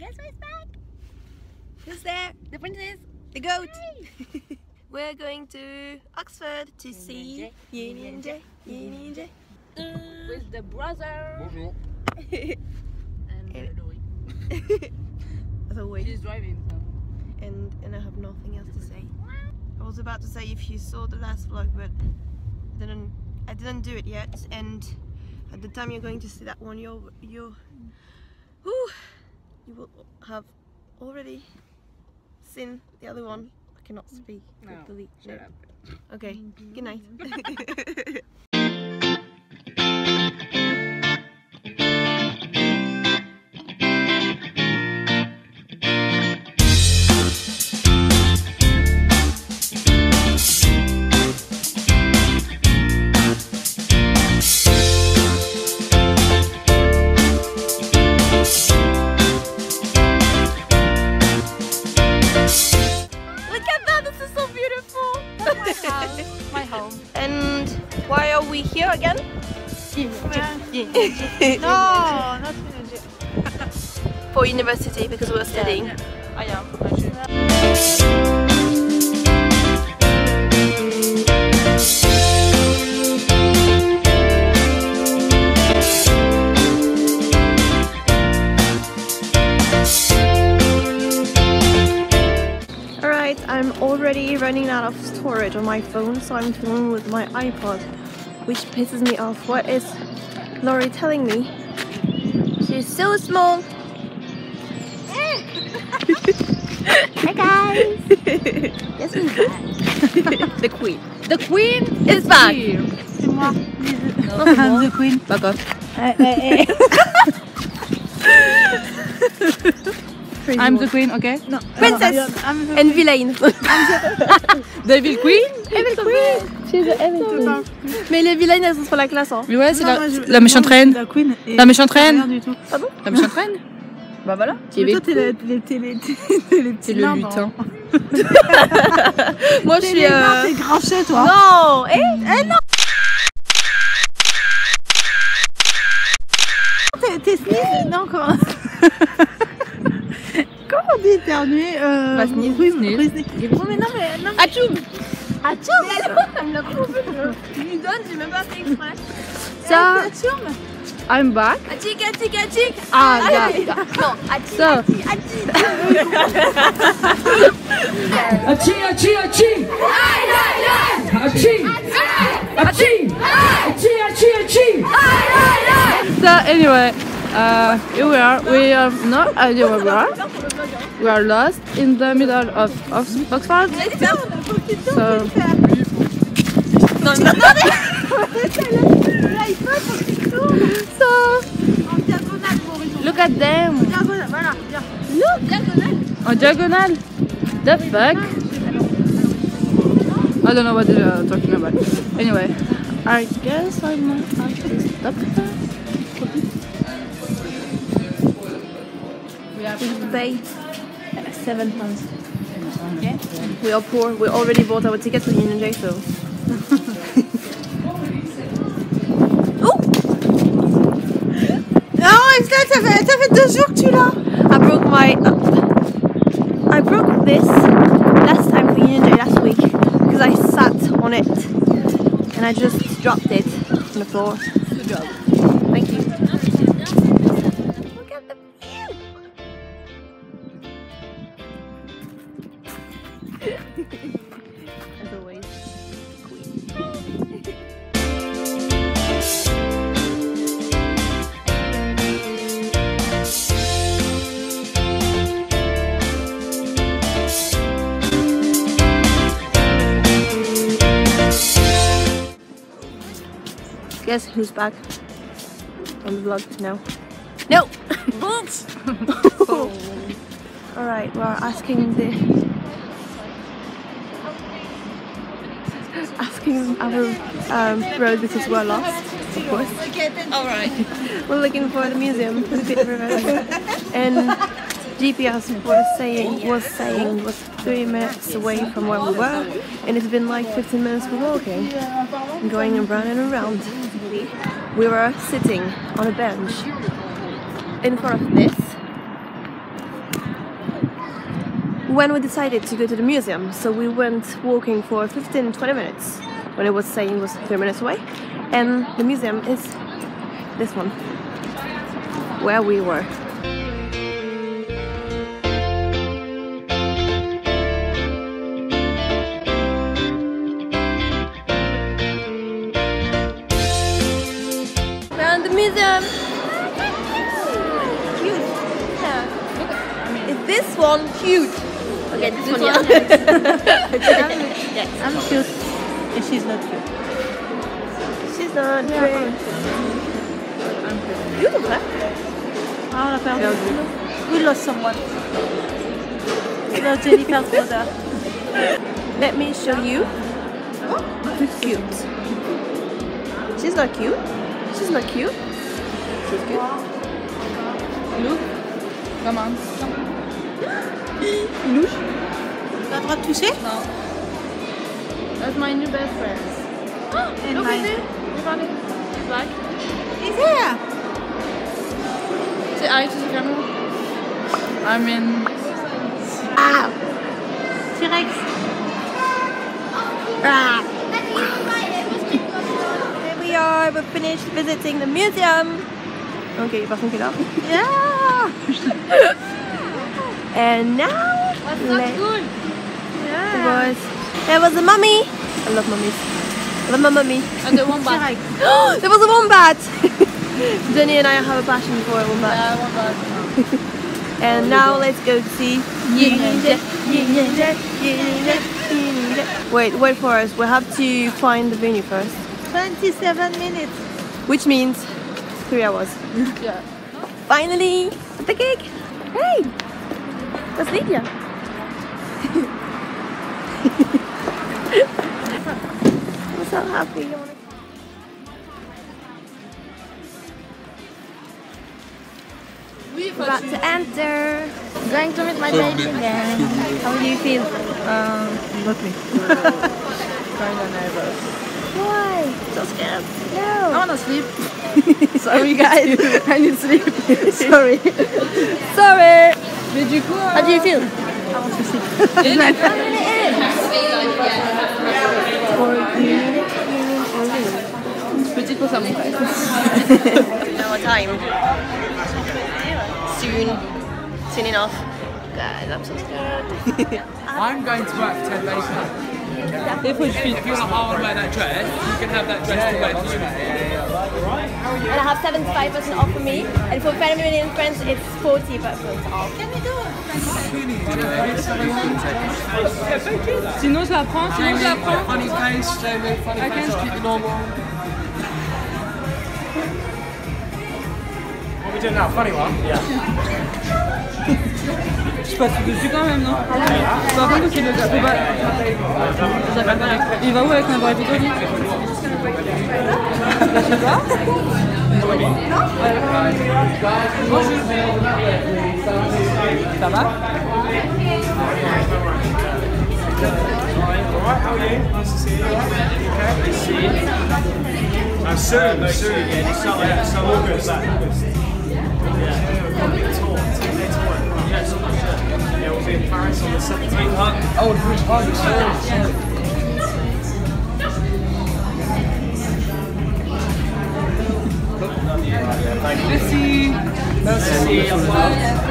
Guess who's back? Who's there? The princess. The goat. We're going to Oxford to see Yin J. With the brother. Bonjour. And Laurie. As always. She's driving. So. And I have nothing else to say. I was about to say if you saw the last vlog, but I didn't do it yet. And at the time you're going to see that one, you will have already seen the other one. I cannot speak. No, Delete. shut up. Okay. Good night. My home. And why are we here again? No, not For university, because we're studying. I am. I'm already running out of storage on my phone, so I'm filming with my iPod, which pisses me off. What is Laurie telling me? She's so small. Hi guys! Guess who's back? The queen. The queen is back! C'est moi. I'm the queen. Back off. I'm the queen, okay? No. Princess! And villain. The evil queen? Evil queen! She's the evil queen. Mais les vilaines, elles sont sur la classe, hein. Mais ouais, c'est la méchante reine. La queen. La méchante reine. Rien du tout. Pardon? La méchante reine. Bah voilà. Mais toi, t'es les petits le nains, lutin. Moi, je suis. T'es grinché, toi. Non! Non! T'es sneeze? Non, comment? Comment on dit éternuer? Bah, sneeze. Oui, Sneeze. oui, sneeze. Oh, mais non, mais. Atchoum! Atchoum! Elle me l'a prouvé. Tu lui donnes, j'ai même pas fait exprès. So, Atchoum! I'm back. Atchik, atchik, atchik! Ah, yeah. Non, atchik, So, atchik, Achi, achi, achi. Achi. Achi. Achi, achi, achi. so anyway, here we are. We have no idea where we are. We are lost in the middle of Oxford. So, so look at them. Look. En diagonale. The fuck? I don't know what they're talking about. Anyway, I guess I might have to stop there. We have to pay £7. Okay. We are poor. We already bought our ticket for Union J, so. Oh! Non, Estelle, ça fait 2 jours que tu l'as. I broke this last time for Union J last week because I sat on it and I just dropped it on the floor. Good job. Thank you. Look at the view. As always, queen. Guess who's back on the vlog now? No! Boots! Alright, we're asking our road because we're lost, of course. Alright. We're looking for the museum with a bit of a road. And GPS was saying was 3 minutes away from where we were, and it's been like 15 minutes for walking and going around and around. We were sitting on a bench in front of this when we decided to go to the museum, so we went walking for 15-20 minutes when it was saying it was 3 minutes away, and the museum is this one, where we were. We're in the museum. Huge. Yeah. Is this one huge? Okay, this one, yeah. Yes. I'm cute. And she's not cute. She's not great. You don't have. Ah, on a perdu. We lost someone. We lost Jennifer's brother. Let me show you. Who's cute? She's not cute. She's not cute. She's cute. Look. Come on. Louche. T'as le droit de toucher? No. That's my new best friend. And Look mine. at it. Look at it. He's black. He's here. Say hi to the camera. I mean... Ow. T-Rex. Ah. Here we are. We've finished visiting the museum. Okay, il va son là. Yeah. And now That's not good. there was a mummy. I love mummies. I love my mummy. And the wombat. There was a wombat. Jenny and I have a passion for a wombat. Yeah, wombat. And now let's go to see. Wait for us. We have to find the venue first, 27 minutes. which means 3 hours. Yeah. Finally, the cake. Hey, that's Lydia. I'm so happy. We're about to enter. Going to meet my baby again. How do you feel? Lovely. Kinda nervous. Why? So scared. I No. wanna sleep. Sorry guys. I need sleep. Sorry. Sorry. Mais du coup, How do you feel? Petite pour ça mon frère. Our time. Soon enough. Guys, I'm so scared. I'm going to work 10 days now. If you want to wear that dress, you can have that dress to wear to And I have 75% off for me, and for family and friends it's 40% off. Sinon je la prends, sinon je la prends. Funny face, Jamie, funny face, keep it normal. What are we doing now? Funny one? Je passe dessus quand même, non? Par contre, c'est le gars. Il va où avec ma vraie photo, lui? Je sais pas. Ça va? Alright, how are you? Nice to see you. Okay, nice to see you. Soon. So all good. Yeah, we'll be in Paris on the 17th. Oh, the British Party, sorry. Merci. Nice to see you.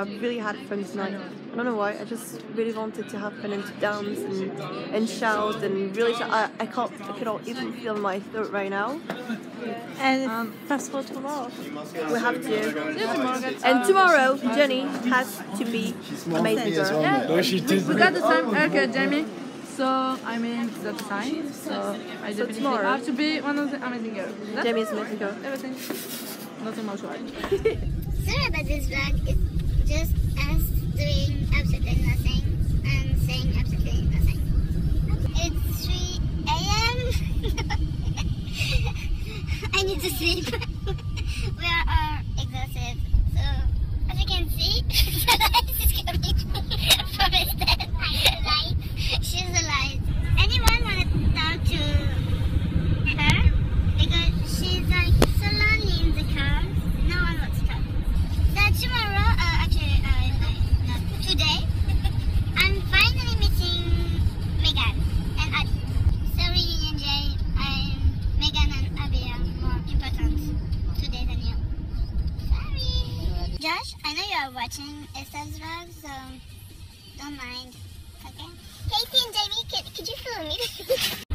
really had fun tonight. I don't know why, I just really wanted to have fun and to dance and shout and really shout. I cannot even feel my throat right now. And festival tomorrow. We have to. And tomorrow, Jenny has to be amazing. Yeah, No, she did. we got the time. Okay, Jamie. So, I mean, that's the time. So, I definitely tomorrow. have to be one of the amazing girls. That's Jamie's amazing girl. everything. Nothing much right. Sorry about this vlog. It's just us doing absolutely nothing and saying absolutely nothing. It's 3 a.m. I need to sleep. We are all exhausted. So, as you can see, Celeste is coming from Estelle. Light. She's a light. Anyone want to talk to her? Because she's like so lonely in the car. No one wants to talk. That tomorrow, no, today, I'm finally meeting Megan and Adi. Sorry, and Jay, Megan and Abby are more important today than you. Sorry. Josh, I know you are watching Estelle's vlog, so don't mind. Okay? Katie and Jamie, could you film me?